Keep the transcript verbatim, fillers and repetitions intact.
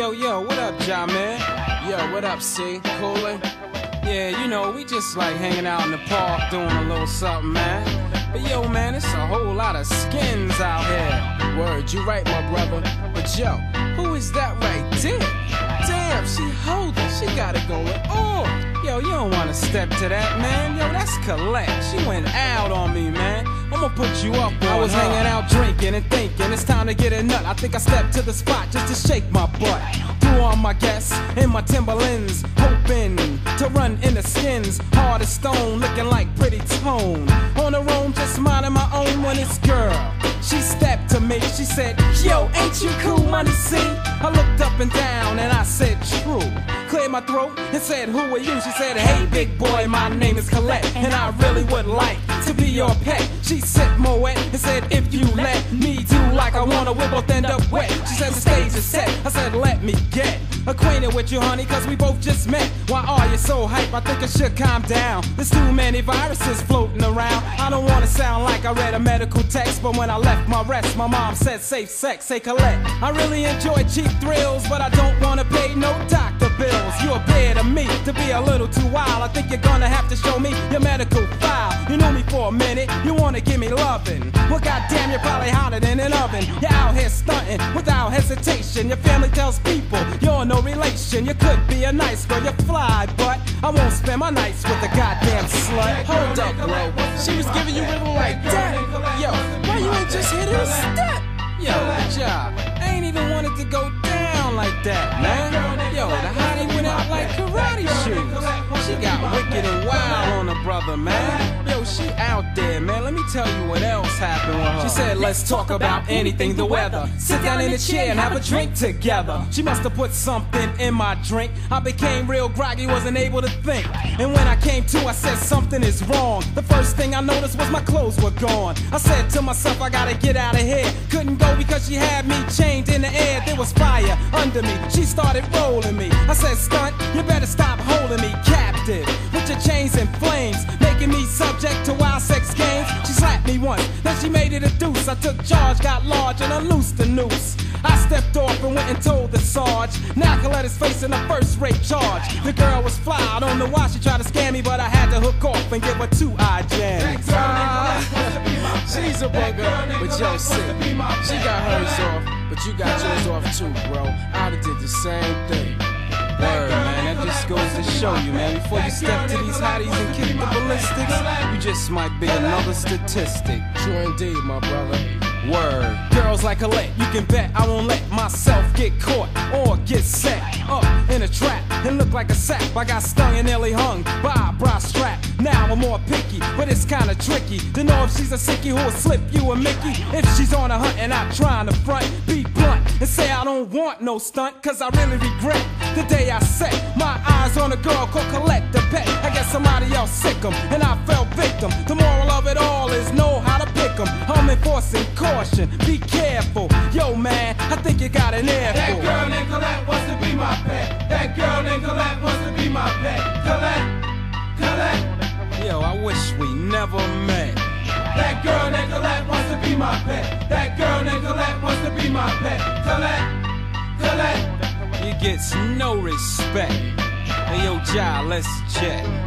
Yo, yo, what up, Ja, man? Yo, what up, C? Coolin'? Yeah, you know, we just like hanging out in the park doing a little something, man. But yo, man, it's a whole lot of skins out here. Word, you right, my brother. But yo, who is that right there? Damn, she holding, she got it going on. Yo, you don't wanna step to that, man. Yo, that's Colette. She went out on me, man. I'ma put you up on I was her. Hanging out drinking and thinking it's time to get a nut. I think I stepped to the spot just to shake my butt. Threw on my guests in my Timberlands, hoping to run in the skins. Hard as stone, looking like pretty tone. On the roam, just minding my own when it's girl. She stepped to me, she said, yo, ain't you cool, money, see? I looked up and down and I said, true. Cleared my throat and said, who are you? She said, hey, big boy, my name is Colette, and I really would like to be your pet. She sipped my wet and said, if you let me do like I wanna, we'll both end up wet. She said, the stage is set. I said, let me get acquainted with you, honey, cause we both just met. Why are you so hype? I think I should calm down. There's too many viruses floating around. I don't wanna sound like I read a medical text, but when I left my rest, my mom said safe sex. Say, Colette, I really enjoy cheap thrills, but I don't wanna pay no doctor bills. You appear to me to be a little too wild. I think you're gonna have to show me your medical file. You knew me for a minute, you wanna give me lovin'. Well, goddamn, you're probably hotter than an oven. You're out here stunting without hesitation. Your family tells people you're no relation. You could be a nice girl, you fly, but I won't spend my nights with a goddamn slut. Hold up, bro. She was giving you rhythm like that. Yo, why you ain't just hit her a step? Yo, Ja, I ain't even wanted to go down like that, man. Yo, the hottie went out like karate shoes. She got wicked and wild on her brother, man. Yo, she out there, man. Let me tell you what else happened with her. She said, let's talk about anything, the weather. Sit down in a chair and have a drink together. She must have put something in my drink. I became real groggy, wasn't able to think. And when I came to, I said something is wrong. The first thing I noticed was my clothes were gone. I said to myself, I gotta get out of here. Couldn't go because she had me chained in the air. There was fire under me. She started rolling me. I said, stunt, you better stop holding me captive with your chains and flames, making me subject to wild sex games. She slapped me once, then she made it a deuce. I took charge, got large, and unloosed the noose. I stepped off and went and told the sarge. Now Colette's facing a first rape charge. The girl was fly, I don't know why she tried to scam me, but I had to hook off and give her two eye jams. She's a bugger, but yo, sick. She got hers off, but you got yours off too, bro. I'd have did the same thing. Word, man, that just goes to show you, man. Before you step to these hotties and kick the ballistics, you just might be another statistic. True indeed, my brother. Word. Girls like Colette, you can bet I won't let myself get caught or get set up in a trap and look like a sap. I got stung and nearly hung by a bra strap. Now I'm more picky, but it's kinda tricky to know if she's a sickie who'll slip you a Mickey. If she's on a hunt and not trying to front, be blunt and say I don't want no stunt, cause I really regret the day I set my eyes on a girl called Colette the pet. I guess somebody else sick 'em and I fell victim. The moral of it all is know how to pick 'em. I'm enforcing caution, be careful. Yo, man, I think you got an earful. That girl named Colette wants to be my pet. That girl named Colette wants to be my pet. Colette, Colette. Yo, I wish we never met. That girl named Colette wants to be my pet. That girl named Colette wants to be my pet. Colette, Colette. You gets no respect. Hey, yo, Ja, let's check.